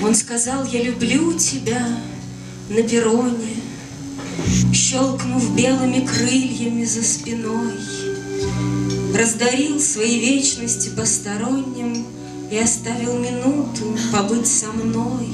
Он сказал: я люблю тебя на перроне, щелкнув белыми крыльями за спиной, раздарил свои вечности посторонним и оставил минуту побыть со мной.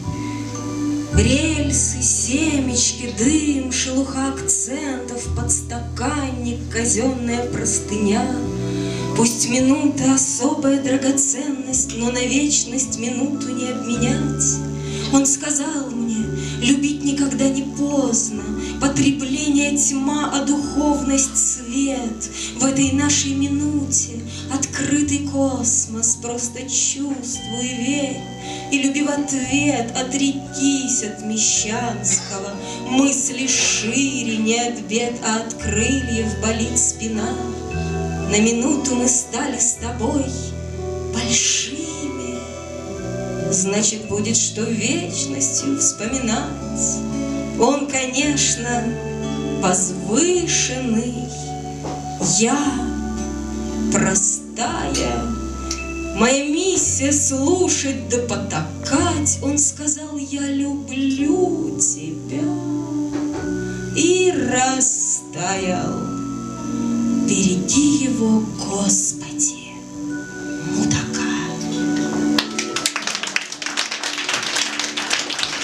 Рельсы, семечки, дым, шелуха акцентов, подстаканник, казенная простыня. Пусть минута — особая драгоценность, но на вечность минуту не обменять. Он сказал мне: любить никогда не поздно, потребление тьма, а духовность свет. В этой нашей минуте открытый космос, просто чувствуй и верь. И люби в ответ, отрекись от мещанского, мысли шире, не от бед, а от крыльев болит спина. На минуту мы стали с тобой большими, значит, будет что вечностью вспоминать. Он, конечно, возвышенный, я простая. Моя миссия — слушать да потакать. Он сказал: я люблю тебя, и растаял. Береги его, Господи.